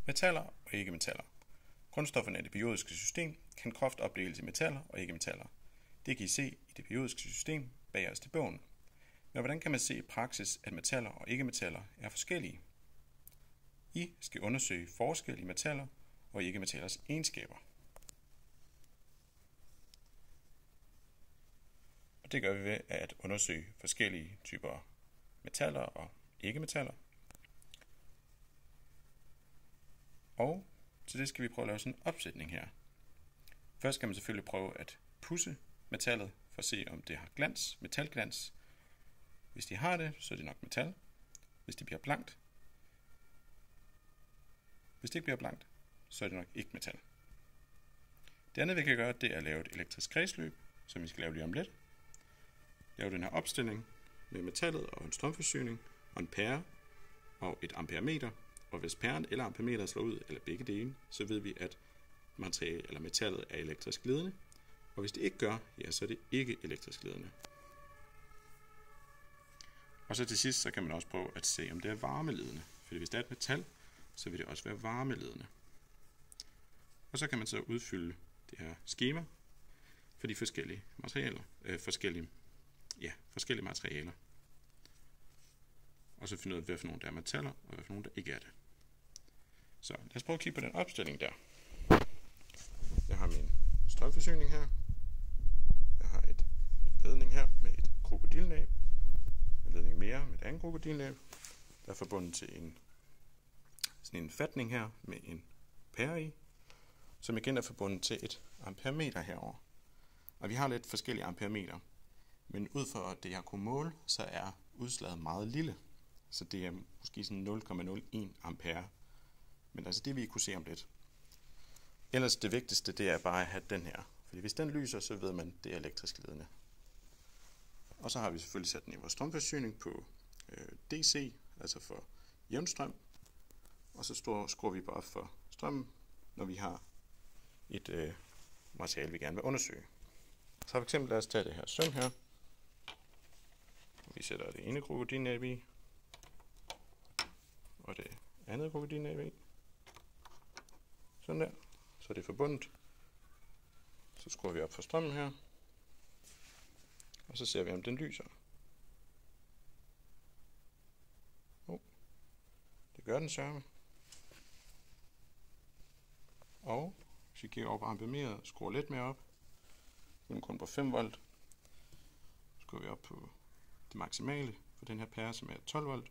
Metaller og ikke-metaller. Grundstofferne i det periodiske system kan groft opdeles i metaller og ikke-metaller. Det kan I se i det periodiske system bagerst i bogen. Men hvordan kan man se i praksis, at metaller og ikke-metaller er forskellige? I skal undersøge forskel i metaller og ikke-metallers egenskaber. Og det gør vi ved at undersøge forskellige typer metaller og ikke-metaller. Og til det skal vi prøve at lave sådan en opsætning her. Først skal man selvfølgelig prøve at pudse metallet for at se, om det har glans, metalglans. Hvis de har det, så er det nok metal. Hvis det bliver blankt, så er det nok ikke metal. Det andet vi kan gøre, det er at lave et elektrisk kredsløb, som vi skal lave lige om lidt. Lave den her opstilling med metallet og en strømforsyning og en pære og et amperemeter. Og hvis pæren eller amperemeteret slår ud, eller begge dele, så ved vi, at materialet eller metallet er elektrisk ledende. Og hvis det ikke gør, ja, så er det ikke elektrisk ledende. Og så til sidst, så kan man også prøve at se, om det er varmeledende. Fordi hvis det er et metal, så vil det også være varmeledende. Og så kan man så udfylde det her skema for de forskellige materialer. Forskellige materialer. Og så finde ud af, hvad for nogle der er metaller, og hvad for nogle der ikke er det. Så lad os prøve at kigge på den opstilling der. Jeg har min strømforsyning her. Jeg har et ledning her med et krokodilnæb. En ledning mere med et andet krokodilnæb. Der er forbundet til sådan en fatning her med en pære i. Som igen er forbundet til et amperemeter herover. Og vi har lidt forskellige amperemeter. Men ud fra det jeg kunne måle, så er udslaget meget lille. Så det er måske sådan 0,01 ampere. Men altså det vi kunne se om lidt. Ellers det vigtigste det er bare at have den her. Fordi hvis den lyser, så ved man det er elektrisk ledende. Og så har vi selvfølgelig sat den i vores strømforsyning på DC, altså for jævnstrøm. Og så skruer vi bare op for strømmen, når vi har et materiale vi gerne vil undersøge. Så for eksempel lad os tage det her søm her. Vi sætter det ene krokodilnæb i. Og det andet krokodilnæb i. Sådan der. Så det er forbundet. Så skruer vi op for strømmen her. Og så ser vi om den lyser. Det gør den sørme. Og hvis vi kigger over på amperemeteret, skruer lidt mere op. Nu er den kun på 5 volt. Så skruer vi op på det maksimale for den her pære, som er 12 volt.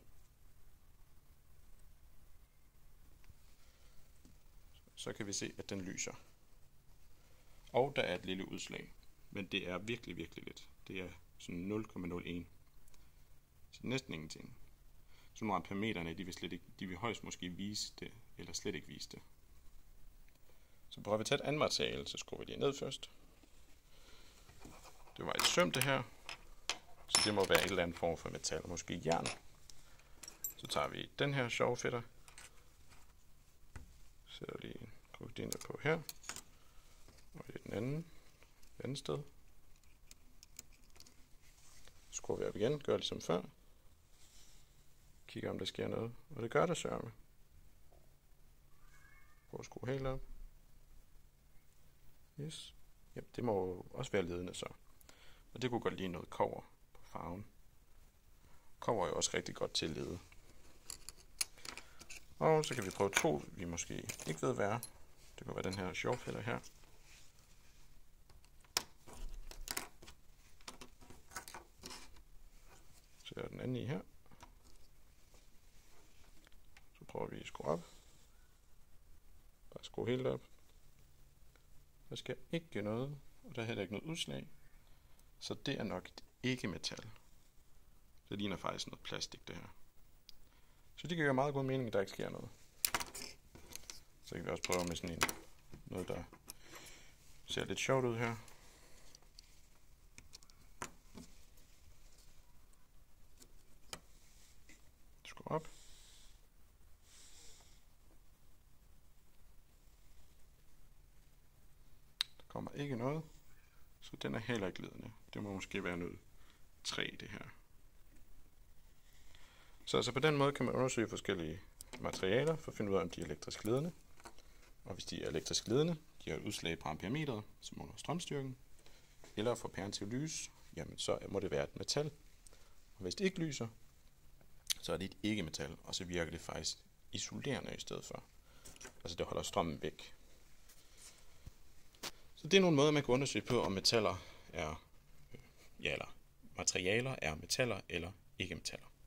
Så kan vi se, at den lyser. Og der er et lille udslag. Men det er virkelig, virkelig lidt. Det er sådan 0,01. Så næsten ingenting. Så nogle amperemeterne, de vil højst måske vise det, eller slet ikke vise det. Så prøver vi at tage et andet materiale, så skruer vi det ned først. Det var et søm det her. Så det må være et eller andet form for metal, måske jern. Så tager vi den her sjove fætter. Sætter lige en krokodilnæb på her. Og i den anden sted. Skruer vi op igen, gør ligesom før. Kigger om der sker noget. Og det gør der sørme. Prøv at skrue helt op. Yes. Ja, det må også være ledende så. Og det kunne godt lide noget kobber på farven. Kobber er jo også rigtig godt til at lede. Og så kan vi prøve to, vi måske ikke ved hvad er. Det kunne være den her sjovfælder her. Så er den anden i her. Så prøver vi at skrue op. Bare skrue helt op. Der skal ikke noget, og der er heller ikke noget udslag. Så det er nok et ikke-metal. Det ligner faktisk noget plastik det her. Så det giver meget god mening, at der ikke sker noget. Så kan vi også prøve med sådan noget, der ser lidt sjovt ud her. Skru op. Der kommer ikke noget. Så den er heller ikke ledende. Det må måske være noget træ det her. Så altså på den måde kan man undersøge forskellige materialer for at finde ud af, om de er elektrisk ledende. Og hvis de er elektrisk ledende, de har et udslag på amperemeteret, som måler strømstyrken, eller får pæren til at lyse, jamen så må det være et metal. Og hvis det ikke lyser, så er det et ikke-metal, og så virker det faktisk isolerende i stedet for. Altså det holder strømmen væk. Så det er nogle måder, man kan undersøge på, om metaller er, eller materialer er metaller eller ikke-metaller.